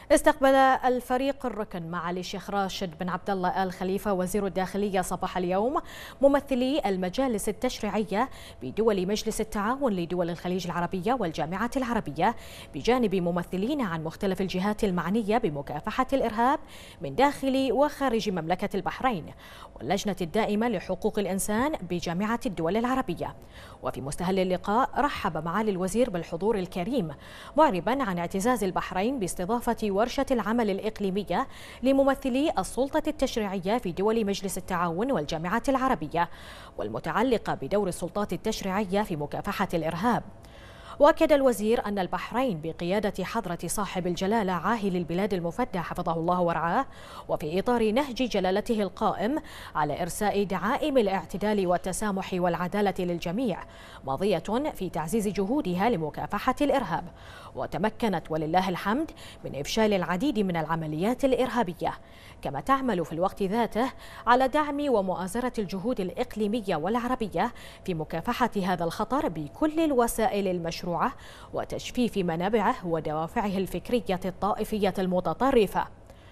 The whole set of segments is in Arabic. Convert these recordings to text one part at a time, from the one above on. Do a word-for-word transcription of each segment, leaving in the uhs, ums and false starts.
استقبل الفريق الركن معالي الشيخ راشد بن عبد الله آل خليفة وزير الداخلية صباح اليوم ممثلي المجالس التشريعية بدول مجلس التعاون لدول الخليج العربية والجامعة العربية، بجانب ممثلين عن مختلف الجهات المعنية بمكافحة الإرهاب من داخل وخارج مملكة البحرين، واللجنة الدائمة لحقوق الإنسان بجامعة الدول العربية. وفي مستهل اللقاء رحب معالي الوزير بالحضور الكريم، معربا عن اعتزاز البحرين باستضافة ورشة العمل الإقليمية لممثلي السلطة التشريعية في دول مجلس التعاون والجامعة العربية، والمتعلقة بدور السلطات التشريعية في مكافحة الإرهاب. وأكد الوزير أن البحرين بقيادة حضرة صاحب الجلالة عاهل البلاد المفدى حفظه الله ورعاه، وفي إطار نهج جلالته القائم على إرساء دعائم الاعتدال والتسامح والعدالة للجميع، ماضية في تعزيز جهودها لمكافحة الإرهاب، وتمكنت ولله الحمد من إفشال العديد من العمليات الإرهابية، كما تعمل في الوقت ذاته على دعم ومؤازرة الجهود الإقليمية والعربية في مكافحة هذا الخطر بكل الوسائل المشروعة وتجفيف منابعه ودوافعه الفكرية الطائفية المتطرفة.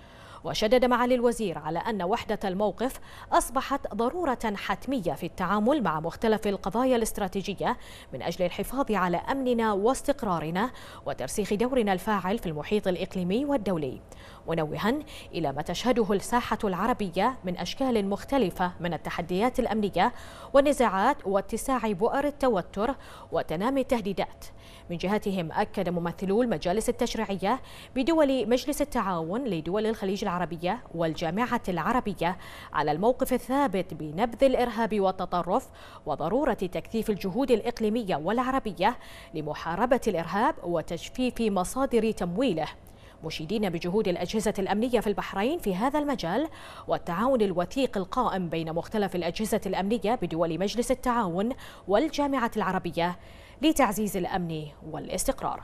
وشدد معالي الوزير على أن وحدة الموقف أصبحت ضرورة حتمية في التعامل مع مختلف القضايا الاستراتيجية من أجل الحفاظ على أمننا واستقرارنا وترسيخ دورنا الفاعل في المحيط الإقليمي والدولي، منوها إلى ما تشهده الساحة العربية من أشكال مختلفة من التحديات الأمنية والنزاعات واتساع بؤر التوتر وتنامي التهديدات. من جهتهم أكد ممثلو المجالس التشريعية بدول مجلس التعاون لدول الخليج العربية والجامعة العربية على الموقف الثابت بنبذ الإرهاب والتطرف وضرورة تكثيف الجهود الإقليمية والعربية لمحاربة الإرهاب وتجفيف مصادر تمويله، مشيدين بجهود الأجهزة الأمنية في البحرين في هذا المجال والتعاون الوثيق القائم بين مختلف الأجهزة الأمنية بدول مجلس التعاون والجامعة العربية لتعزيز الأمن والاستقرار.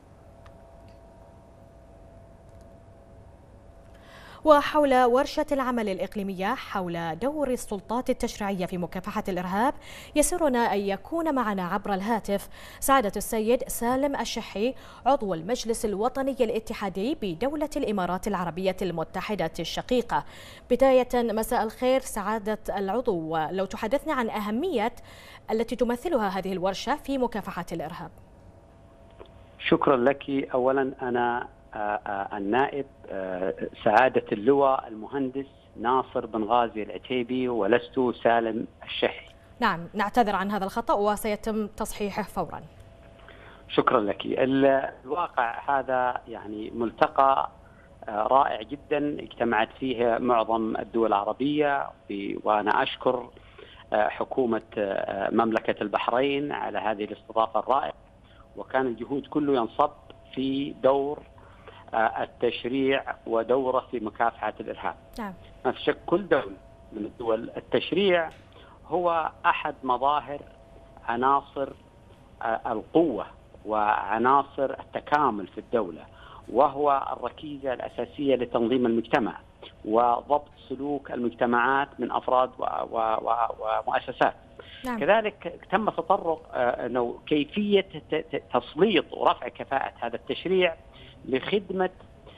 وحول ورشة العمل الإقليمية حول دور السلطات التشريعية في مكافحة الإرهاب، يسرنا أن يكون معنا عبر الهاتف سعادة السيد سالم الشحي، عضو المجلس الوطني الاتحادي بدولة الإمارات العربية المتحدة الشقيقة. بداية مساء الخير سعادة العضو، ولو تحدثنا عن أهمية التي تمثلها هذه الورشة في مكافحة الإرهاب. شكرا لك. أولا أنا النائب سعادة اللواء المهندس ناصر بن غازي العتيبي ولست سالم الشحي. نعم، نعتذر عن هذا الخطأ وسيتم تصحيحه فورا. شكرا لك. الواقع هذا يعني ملتقى رائع جدا اجتمعت فيه معظم الدول العربية، وأنا أشكر حكومة مملكة البحرين على هذه الاستضافة الرائعة، وكان الجهود كله ينصب في دور التشريع ودوره في مكافحة الإرهاب. نعم. ما في شك كل دولة من الدول التشريع هو أحد مظاهر عناصر القوة وعناصر التكامل في الدولة، وهو الركيزة الأساسية لتنظيم المجتمع وضبط سلوك المجتمعات من أفراد ومؤسسات. نعم. كذلك تم تطرق أنه كيفية تسليط ورفع كفاءة هذا التشريع لخدمة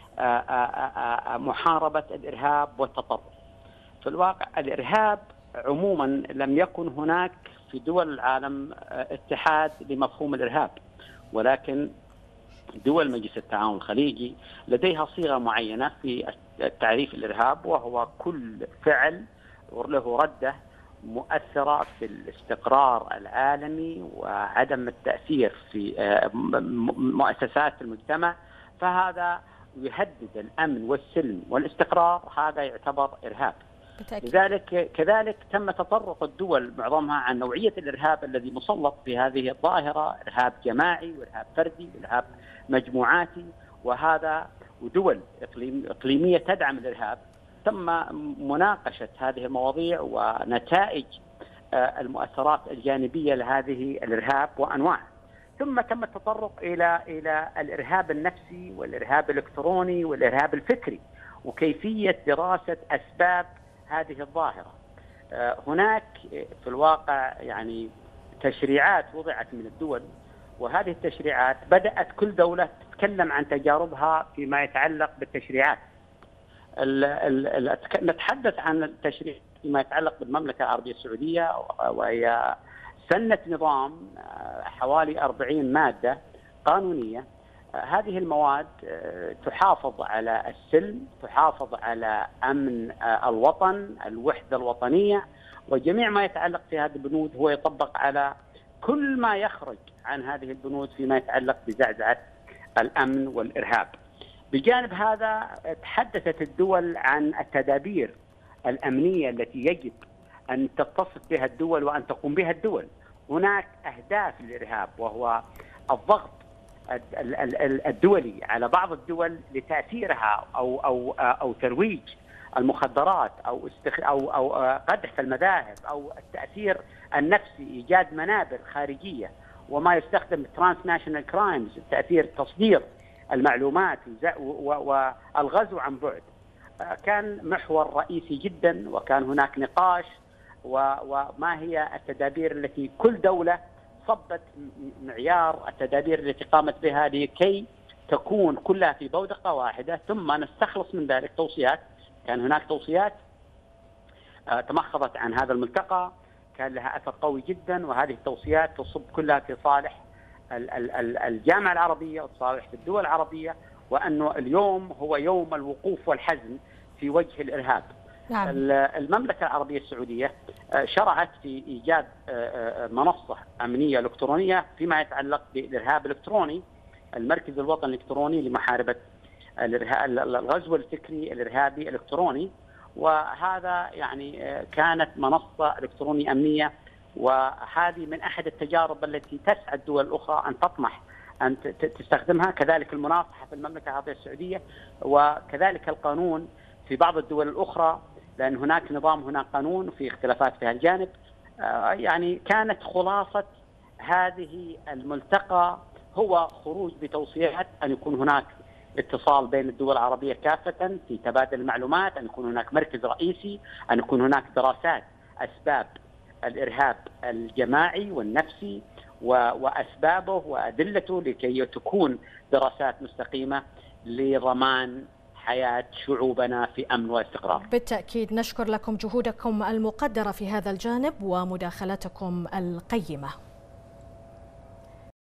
محاربة الإرهاب والتطرف. في الواقع الإرهاب عموما لم يكن هناك في دول العالم اتحاد لمفهوم الإرهاب، ولكن دول مجلس التعاون الخليجي لديها صيغة معينة في تعريف الإرهاب، وهو كل فعل له ردة مؤثرة في الاستقرار العالمي وعدم التأثير في مؤسسات المجتمع، فهذا يهدد الأمن والسلم والاستقرار، هذا يعتبر إرهاب. بالتأكيد. لذلك كذلك تم تطرق الدول معظمها عن نوعية الإرهاب الذي مسلط في هذه الظاهرة، إرهاب جماعي وإرهاب فردي وإرهاب مجموعاتي، وهذا ودول إقليمية تدعم الإرهاب. تم مناقشة هذه المواضيع ونتائج المؤثرات الجانبية لهذه الإرهاب وأنواعه. ثم تم التطرق إلى إلى الإرهاب النفسي والإرهاب الإلكتروني والإرهاب الفكري، وكيفية دراسة أسباب هذه الظاهرة. هناك في الواقع يعني تشريعات وضعت من الدول، وهذه التشريعات بدأت كل دولة وأتكلم عن تجاربها فيما يتعلق بالتشريعات. نتحدث عن التشريع فيما يتعلق بالمملكة العربية السعودية، وهي سنة نظام حوالي أربعين مادة قانونية. هذه المواد تحافظ على السلم، تحافظ على أمن الوطن، الوحدة الوطنية، وجميع ما يتعلق في هذه البنود هو يطبق على كل ما يخرج عن هذه البنود فيما يتعلق بزعزعة الأمن والإرهاب. بجانب هذا تحدثت الدول عن التدابير الأمنية التي يجب أن تتصف بها الدول وأن تقوم بها الدول. هناك أهداف للإرهاب، وهو الضغط الدولي على بعض الدول لتأثيرها أو أو أو ترويج المخدرات أو استخ... أو أو قدح المذاهب أو التأثير النفسي، إيجاد منابر خارجية، وما يستخدم ترانس ناشونال كرايمز، تأثير تصدير المعلومات والغزو عن بعد. كان محور رئيسي جدا، وكان هناك نقاش وما هي التدابير التي كل دولة صبت معيار التدابير التي قامت بها لكي تكون كلها في بودقة واحدة، ثم نستخلص من ذلك توصيات. كان هناك توصيات تمخضت عن هذا الملتقى، كان لها أثر قوي جدا، وهذه التوصيات تصب كلها في صالح الجامعة العربية وصالح الدول العربية، وأنه اليوم هو يوم الوقوف والحزم في وجه الإرهاب. نعم. المملكة العربية السعودية شرعت في إيجاد منصة أمنية إلكترونية فيما يتعلق بالإرهاب الإلكتروني، المركز الوطني الإلكتروني لمحاربة الغزو الفكري الإرهابي الإلكتروني. وهذا يعني كانت منصة إلكترونية أمنية، وهذه من أحد التجارب التي تسعى الدول الأخرى أن تطمح أن تستخدمها. كذلك المناصحة في المملكة العربية السعودية، وكذلك القانون في بعض الدول الأخرى، لأن هناك نظام هناك قانون وفي اختلافات في هالجانب. يعني كانت خلاصة هذه الملتقى هو خروج بتوصيات أن يكون هناك اتصال بين الدول العربية كافة في تبادل المعلومات، أن يكون هناك مركز رئيسي، أن يكون هناك دراسات أسباب الإرهاب الجماعي والنفسي وأسبابه وأدلته، لكي تكون دراسات مستقيمة لضمان حياة شعوبنا في أمن واستقرار. بالتأكيد نشكر لكم جهودكم المقدرة في هذا الجانب ومداخلتكم القيمة.